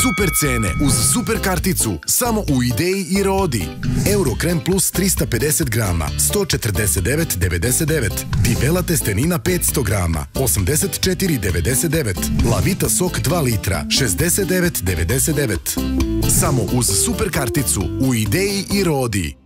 Super cene uz super karticu samo u Ideji i Rodi. Eurokrem plus 350 grama 149,99. Divela testenina 500 grama 84,99. Lavita sok 2 litra 69,99. Samo uz super karticu u Ideji i Rodi.